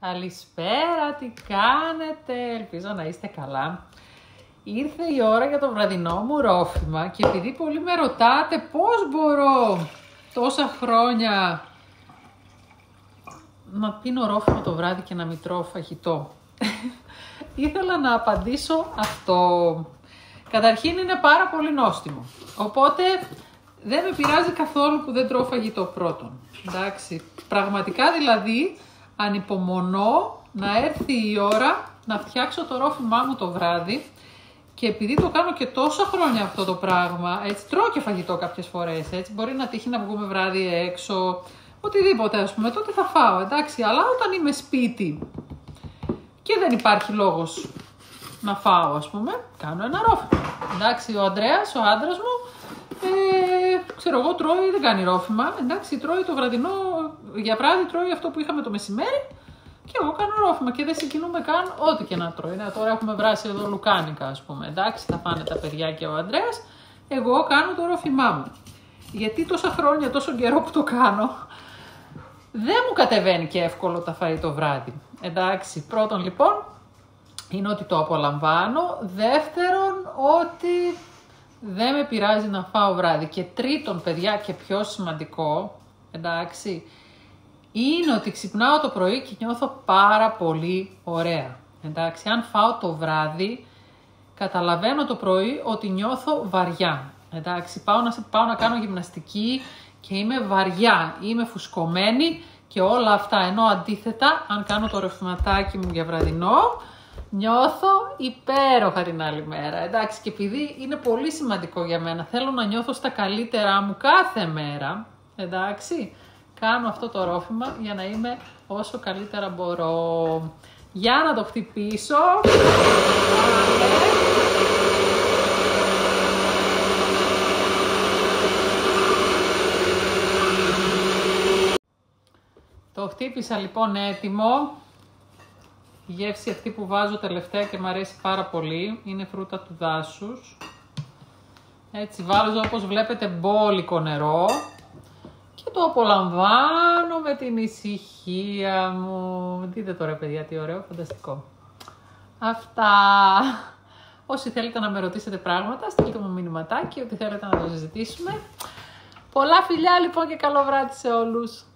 Καλησπέρα, τι κάνετε, ελπίζω να είστε καλά. Ήρθε η ώρα για το βραδινό μου ρόφημα και επειδή πολλοί με ρωτάτε πώς μπορώ τόσα χρόνια να πίνω ρόφημα το βράδυ και να μην τρώω φαγητό. Ήθελα να απαντήσω αυτό. Καταρχήν είναι πάρα πολύ νόστιμο, οπότε δεν με πειράζει καθόλου που δεν τρώω φαγητό πρώτον. Εντάξει, πραγματικά δηλαδή ανυπομονώ να έρθει η ώρα να φτιάξω το ρόφημά μου το βράδυ και επειδή το κάνω και τόσα χρόνια αυτό το πράγμα, έτσι τρώω και φαγητό κάποιες φορές, έτσι μπορεί να τύχει να βγούμε βράδυ έξω, οτιδήποτε ας πούμε, τότε θα φάω, εντάξει, αλλά όταν είμαι σπίτι και δεν υπάρχει λόγος να φάω ας πούμε, κάνω ένα ρόφημα. Εντάξει, ο Ανδρέας, ο άντρας μου, ξέρω εγώ τρώει, δεν κάνει ρόφημα, εντάξει, τρώει το βραδινό, για βράδυ τρώει αυτό που είχαμε το μεσημέρι και εγώ κάνω ρόφημα και δεν συγκινούμε καν ό,τι και να τρώει. Τώρα έχουμε βράσει εδώ λουκάνικα ας πούμε, εντάξει, θα φάνε τα παιδιά και ο Ανδρέας, εγώ κάνω το ρόφημά μου. Γιατί τόσα χρόνια, τόσο καιρό που το κάνω, δεν μου κατεβαίνει και εύκολο τα φαΐ το βράδυ. Εντάξει, πρώτον λοιπόν, είναι ότι το απολαμβάνω, δεύτερον ότι δεν με πειράζει να φάω βράδυ και τρίτον παιδιά και πιο σημαντικό, εντάξει, είναι ότι ξυπνάω το πρωί και νιώθω πάρα πολύ ωραία. Εντάξει, αν φάω το βράδυ, καταλαβαίνω το πρωί ότι νιώθω βαριά. Εντάξει, πάω να κάνω γυμναστική και είμαι βαριά, είμαι φουσκωμένη και όλα αυτά. Ενώ αντίθετα, αν κάνω το ροφηματάκι μου για βραδινό, νιώθω υπέροχα την άλλη μέρα. Εντάξει, και επειδή είναι πολύ σημαντικό για μένα, θέλω να νιώθω στα καλύτερά μου κάθε μέρα, εντάξει, κάνω αυτό το ρόφημα για να είμαι όσο καλύτερα μπορώ. Για να το χτυπήσω. Το χτύπησα λοιπόν έτοιμο. Η γεύση αυτή που βάζω τελευταία και μου αρέσει πάρα πολύ είναι φρούτα του δάσους. Έτσι βάζω όπως βλέπετε μπόλικο νερό και το απολαμβάνω με την ησυχία μου. Δείτε τώρα παιδιά τι ωραίο, φανταστικό. Αυτά. Όσοι θέλετε να με ρωτήσετε πράγματα, στείλτε μου μηνυματάκι, ό,τι θέλετε να το συζητήσουμε. Πολλά φιλιά λοιπόν και καλό βράδυ σε όλους.